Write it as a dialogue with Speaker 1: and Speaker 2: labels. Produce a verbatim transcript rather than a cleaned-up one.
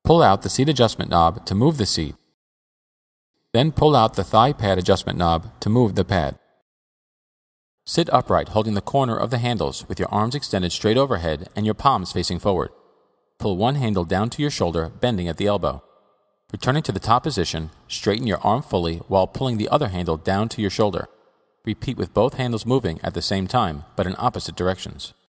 Speaker 1: Pull out the seat adjustment knob to move the seat. Then pull out the thigh pad adjustment knob to move the pad. Sit upright, holding the corner of the handles with your arms extended straight overhead and your palms facing forward. Pull one handle down to your shoulder, bending at the elbow. Returning to the top position, straighten your arm fully while pulling the other handle down to your shoulder. Repeat with both handles moving at the same time, but in opposite directions.